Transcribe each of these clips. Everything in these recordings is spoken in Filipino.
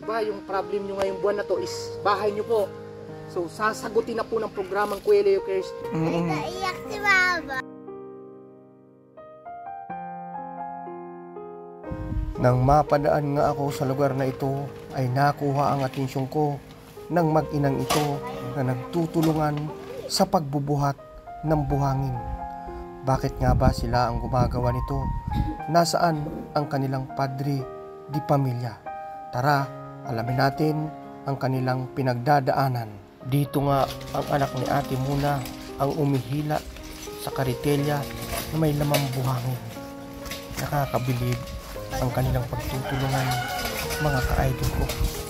Diba, yung problem nyo ngayong buwan na to is bahay nyo po. So, sasagutin na po ng programang Kuya Leo Cares. Naiyak si Mama. Nang mapadaan nga ako sa lugar na ito, ay nakuha ang atensyon ko ng mag-inang ito na nagtutulungan sa pagbubuhat ng buhangin. Bakit nga ba sila ang gumagawa nito? Nasaan ang kanilang padre di pamilya? Tara, alamin natin ang kanilang pinagdadaanan. Dito nga ang anak ni Ate Muna ang umihila sa karitelya na may lamang buhangin. Nakakabilib ang kanilang pagtutulungan, mga ka-idol ko.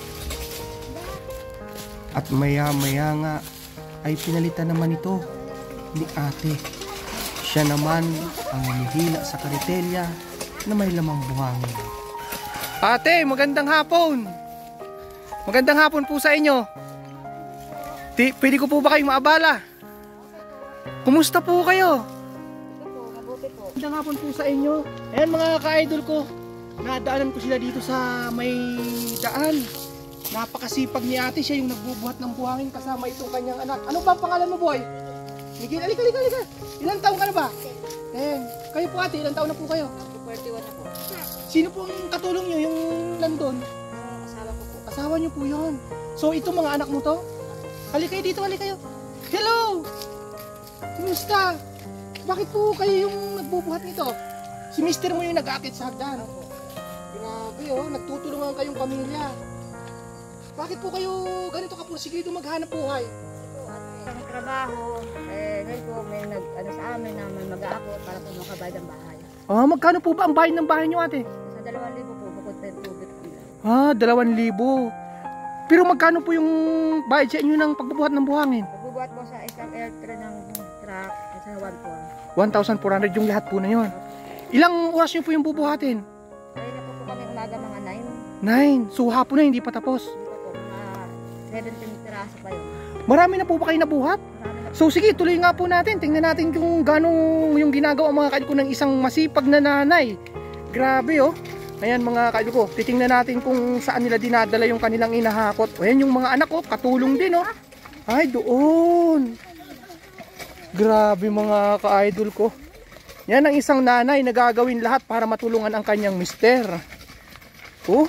At maya-maya nga ay pinalitan naman ito ni Ate. Siya naman ang umihila sa karitelya na may lamang buhangin. Ate, magandang hapon! Magandang hapon po sa inyo. Pwede ko po ba kayong maabala? Kumusta po kayo? Mabuti po. Magandang hapon po sa inyo. Ayan mga ka-idol ko, nadaanan ko sila dito sa may daan. Napakasipag ni ate, siya yung nagbubuhat ng buhangin kasama itong kanyang anak. Ano ba ang pangalan mo, boy? Miguel, alika. Ilang taon ka na ba? 10. Kayo po ate, ilang taon na po kayo? 41 na po. Sino pong katulong nyo yung nandun? Asawa ko po. Asawa nyo po yun. So ito mga anak mo to? Halika kayo dito, halika kayo. Hello! Kumusta? Bakit po kayo yung nagbubuhat nito? Si mister mo yung nag-aakit sa hagdan. Grabe oh, nagtutulungan kayong pamilya. Bakit po kayo ganito kapursigido maghanap buhay? Ang trabaho, ngayon po may sa amin na may mag-aakot para po makabayad ang bahay. Ah, magkano po ba ang bayad ng bahay nyo ate? Sa 2,000 po, bukod pa yung tubig po lang. Ah, 2,000. Pero magkano po yung bayad sa inyo ng pagbubuhat ng buhangin? Pagbubuhat po sa isang airtray ng truck, sa 1,400 yung lahat po na yun. Ilang oras nyo po yung bubuhatin? Kaya na po kami umaga mga 9. 9. So hapon na hindi pa tapos. Dito po, mga 17 piraso pa yun. Marami na po ba kayo nabuhat? Marami na po. So sige, tuloy nga po natin. Tingnan natin kung gano'ng yung ginagawa mga kaidol ko ng isang masipag na nanay. Grabe oh. Ayan mga kaidol ko, titingnan natin kung saan nila dinadala yung kanilang inahakot. Ayan yung mga anak ko, katulong din oh. Ay, doon. Grabe mga ka-idol ko. Yan ang isang nanay na gagawin lahat para matulungan ang kanyang mister. Oh.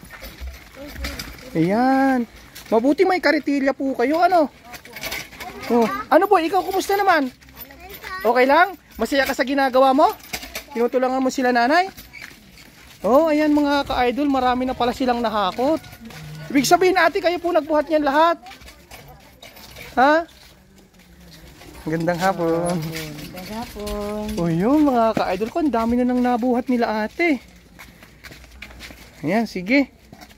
Ayan. Mabuti may karitilya po kayo, ano? Oh. Ano po, ikaw kumusta naman? Okay lang? Masaya ka sa ginagawa mo? Tinutulungan mo sila nanay? Oh, ayan mga ka-idol, marami na pala silang nahakot. Ibig sabihin ate, kayo po nagbuhat niyan lahat. Ha? Magandang hapon. Magandang hapon. Oh, yun mga ka-idol ko, ang dami na nang nabuhat nila ate. Ayan, sige.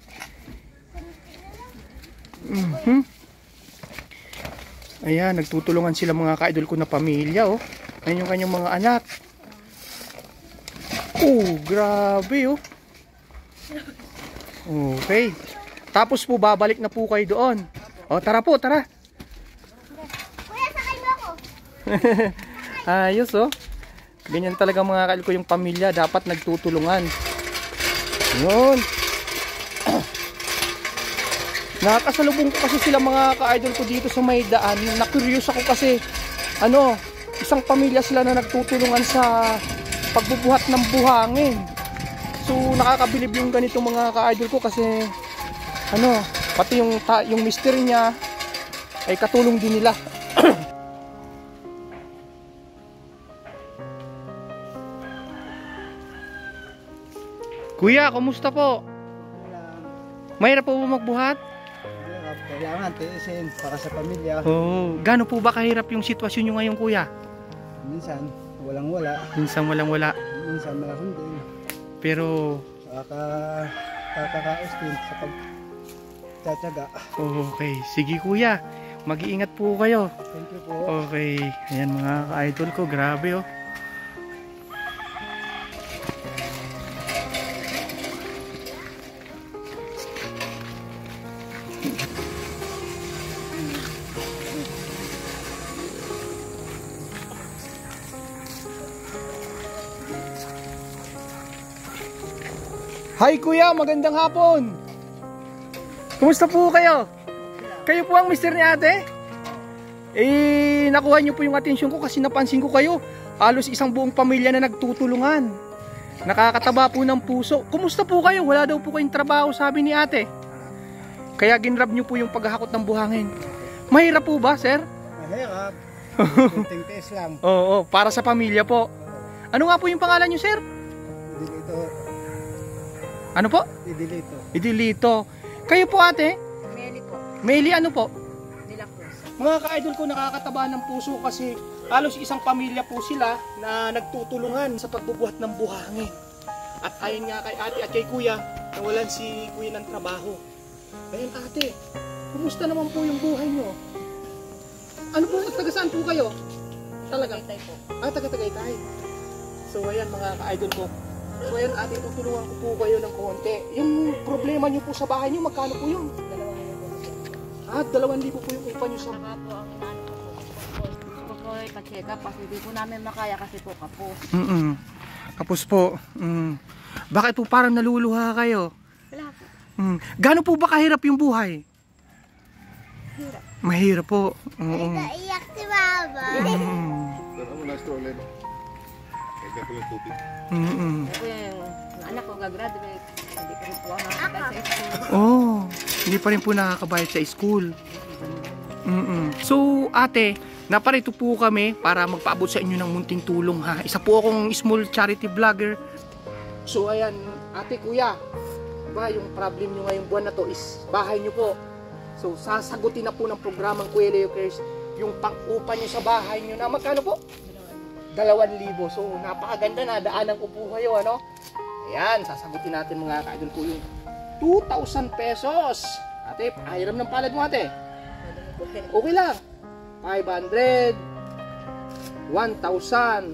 Ayan, nagtutulungan sila mga ka-idol ko na pamilya, oh. Ayan yung kanyang mga anak. Oh, grabe oh. Okay. Tapos po babalik na po kayo doon. O, tara po, tara. Kuya, sakay mo ako. Ayos oh. Ganyan talaga mga kaidol ko yung pamilya, dapat nagtutulungan. Yun. Nakakasalubong ko kasi sila mga ka-idol ko dito sa may daan. Na-curious ako kasi isang pamilya sila na nagtutulungan sa pagbubuhat ng buhangin. So nakakabilib yung ganito mga ka-idol ko kasi pati yung mister niya ay katulong din nila. Kuya, kumusta po? Mahirap po ba magbuhat? Kailangan tiisin para sa pamilya. Oh, gaano po ba kahirap yung sitwasyon nyo ngayon, kuya? Minsan walang-wala. Minsan walang-wala. Minsan meron din. Pero kakakaos din sa pagtsatsaga. okay, sige kuya. Mag-iingat po kayo. Thank you po. Okay, ayan mga ka-idol ko, grabe oh. Hi kuya, magandang hapon. Kumusta po kayo? Kayo po ang mister ni ate? Nakuha niyo po yung atensyon ko kasi napansin ko kayo. Halos isang buong pamilya na nagtutulungan. Nakakataba po ng puso. Kumusta po kayo? Wala daw po kayong trabaho, sabi ni ate. Kaya ginrab niyo po yung paghahakot ng buhangin. Mahirap po ba, sir? Mahirap. Kunting tiis lang. Oo, para sa pamilya po. Ano nga po yung pangalan niyo, sir? Dilito. Ano po? Idilito. Idilito. Kayo po, ate? Meli po. Meli, ano po? Nila Cruz. Mga ka-idol ko, nakakataba ng puso kasi halos isang pamilya po sila na nagtutulungan sa pagbubuhat ng buhangin. At ayon nga kay ate at kay kuya, nawalan si kuya ng trabaho. Ayun ate, kumusta naman po yung buhay nyo? Ano po, taga saan po kayo? Talagang? Tagaytay po. Taga-Tagaytay. So ayan mga ka-idol ko. So ayan ate, tutulungan ko po kayo ng konti. Yung problema nyo po sa bahay nyo, magkano po yun? 2,000 po yung upa nyo sa... Saka po ang inaano ko po. Gusto ko ay pa-check up kasi hindi po namin makaya kasi po kapos. Kapos po. Bakit po parang naluluha kayo? Wala po. Gaano po ba kahirap yung buhay? Hirap. Mahirap po. Naiyak si Baba. Pero wala stroller. Kaya ko yung tubig. Ako yung anak ko gagraduate. Hindi ko rin po ang nakakita sa school. Oh, hindi pa rin po nakakabayad sa school. So, ate, naparito po kami para magpaabot sa inyo ng munting tulong ha. Isa po akong small charity vlogger. So, ayan, ate, kuya. Diba, yung problem nyo ngayong buwan na to is bahay nyo po. So, sasagutin na po ng programang Kuya Leo Cares yung pang-upa nyo sa bahay nyo na magkano po? 2,000. So, napakaganda na. Daanan ko po kayo, ano? Ayan, sasagutin natin mga ka-idol ko yung 2,000 pesos. Ate, pahiram ng palad mo, ate. Okay lang. 500, 1,000,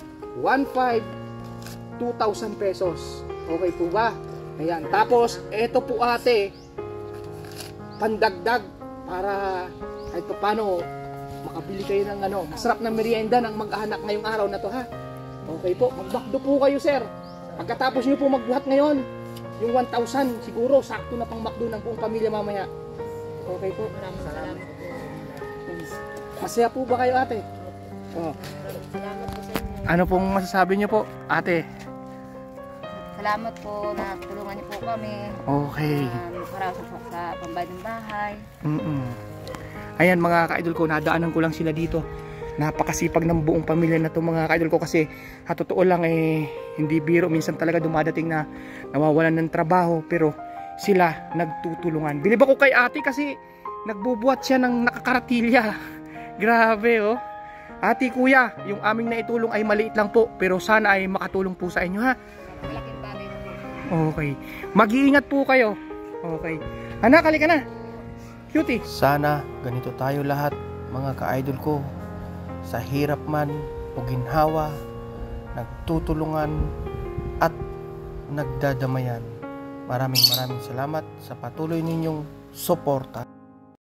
1,500, 2,000 pesos. Okay po ba? Ayan. Tapos, eto po ate, pandagdag para kahit pa paano makabili kayo ng masarap na merienda ng mag-anak ngayong araw na to ha. Okay po, magbakdo po kayo sir. Pagkatapos nyo po magbuhat ngayon, yung 1,000 siguro sakto na pang makdo ng buong pamilya mamaya. Okay po. Maraming salamat po. Masaya po ba kayo ate? Oh. Salamat po sa inyo. Ano pong masasabi nyo po ate? Salamat po na tulungan niyo po kami. Okay. Para sa pambayad ng bahay. Ayan mga ka-idol ko, nadaanan ko lang sila dito. Napakasipag ng buong pamilya na to mga ka-idol ko kasi totoo lang hindi biro. Minsan talaga dumadating na nawawalan ng trabaho pero sila nagtutulungan. Bilib ako kay ate kasi nagbubuhat siya ng nakakaratilya. Grabe oh. Ate kuya, yung aming naitulong ay maliit lang po pero sana ay makatulong po sa inyo ha. Malaking bagay na po. Okay. Mag-iingat po kayo. Okay. Anak, halika na. Cutie. Sana ganito tayo lahat, mga ka-idol ko. Sa hirap man o ginhawa, nagtutulungan at nagdadamayan. Maraming salamat sa patuloy ninyong suporta.